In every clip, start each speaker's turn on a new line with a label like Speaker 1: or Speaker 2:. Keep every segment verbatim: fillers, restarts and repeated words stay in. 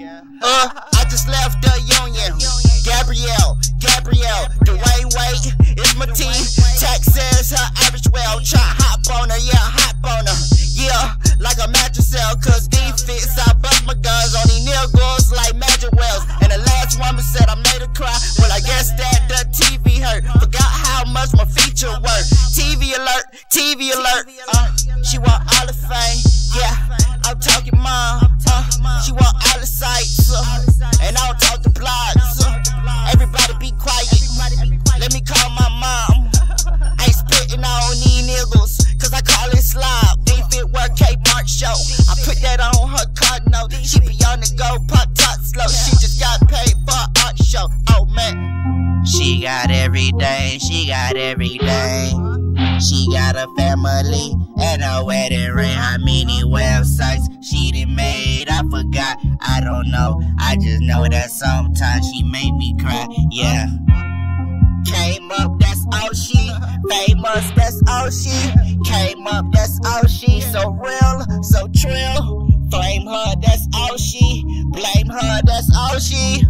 Speaker 1: Uh, I just left the union. Gabrielle, Gabrielle, Dwayne Wade is my team. Texas, her average well. Try hop on her, yeah, hop on her. Yeah, like a mattress cell, cause these fits, I bust my guns on these niggas like magic wells. And the last woman said I made her cry. Well, I guess that the T V hurt. Forgot how much my feature work. T V alert, T V alert. Uh, she want all the fame, yeah. I'm talking mom, uh, she want all the sights, uh, and I don't talk the blogs. Uh, everybody be quiet, let me call my mom. I ain't spitting on these niggas, cause I call it slob. They fit work Kmart show, I put that on her card note. She be on the go, pop top slow. She just got paid for an art show, oh man. She got everything, she got everything. She got a family and a wedding ring. How many websites she done made? I forgot, I don't know. I just know that sometimes she made me cry, yeah. Came up, that's all she. Famous, that's all she. Came up, that's all she. So real, so trill. Flame her, that's all she. Blame her, that's all she.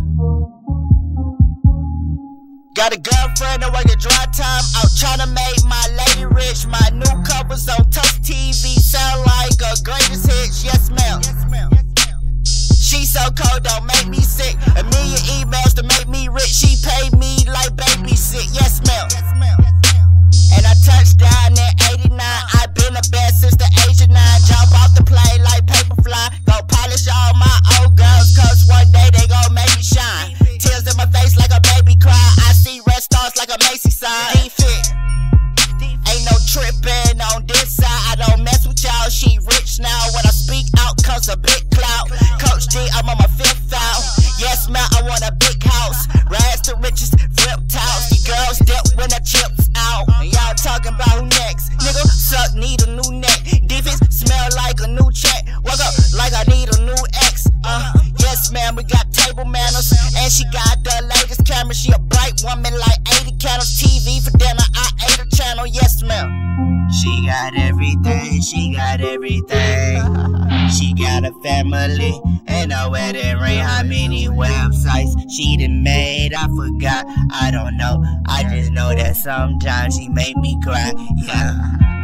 Speaker 1: Got a girlfriend that work at dry time. Out tryna make my lady rich. My new covers on Touch T V sound like a greatest hits. Yes, ma'am. She so cold, don't make me sick. A million emails to make me rich. She paid me like babysit. Yes, ma'am. And I touched down in eighty-nine. I been the best since the age of nine. Jump off the plane like Paperfly. Go polish all my old girls, cause one day they gon' make me shine. Tears in my face like a baby cry. I see red stars like a Macy sign. D-Fit, ain't no trippin' on this side. I don't mess with y'all, she rich now. When I speak out comes a big cloud. Coach G, I'm on my fifth out. Yes, man, I want a big house. Rags to riches, reptiles. The girls dip when the chips out. And y'all talking about who next. Nigga, suck, need a new neck. Defense smell like a new check. Woke up like I need a new ex. Uh, yes, man, we got table manners. And she got the latest camera. She a bright woman like eighty candles. T V for dinner, I ate a channel. Yes, ma'am. She got everything, she got everything. She got a family and a wedding ring. How many websites she done made? I forgot, I don't know. I just know that sometimes she made me cry, yeah.